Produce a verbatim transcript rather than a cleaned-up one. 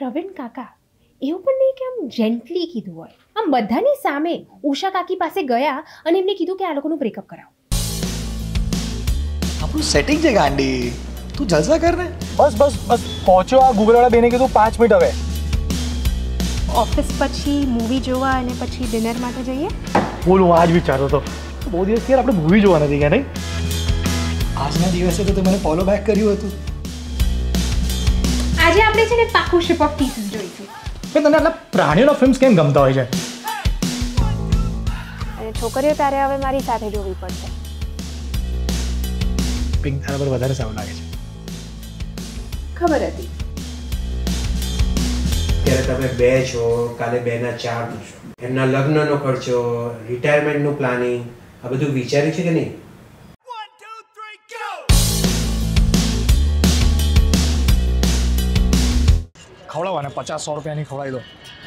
પ્રવીણ કાકા એવું પણ નહીં કે આમ જેન્ટલી કીધું હોય, આમ બધાની સામે ઉષા કાકી પાસે ગયા અને એમને કીધું કે આ લોકોનું બ્રેકઅપ કરાવો. આપણું સેટિંગ છે ગાંડી, તું જલસા કર ને. બસ બસ બસ પહોંચ્યો. આ ગૂગલ વાળા બેને કીધું પાંચ મિનિટ હવે. ઓફિસ પછી મૂવી જોવા અને પછી ડિનર માટે જઈએ. બોલ, હું આજ વિચારતો હતો બહુ દિવસ યાર આપણે મૂવી જોવા નથી ગયા નહીં. આજના દિવસે તો મને ફોલો બેક કર્યું હતું. આજે આપણે છે ને પાકું શિપ ઓફ પીસીસ જોઈશું. તને આટલા પ્રાણીઓના ફિલ્મ્સ કેમ ગમતા હોય છે? અને છોકરીઓ તારે હવે મારી સાથે જોવી પડશે. પિંક તારા પર વધારે સારું લાગે છે. ખબર હતી. ત્યારે તમે બે છો, કાલે બે ના ચાર થશો. એમના લગ્નનો ખર્ચો, રિટાયરમેન્ટનું પ્લાનિંગ, આ બધું વિચાર્યું છે કે નહીં? ખવડાવવાને પચાસ સો રૂપિયાની ખવડાવી દો.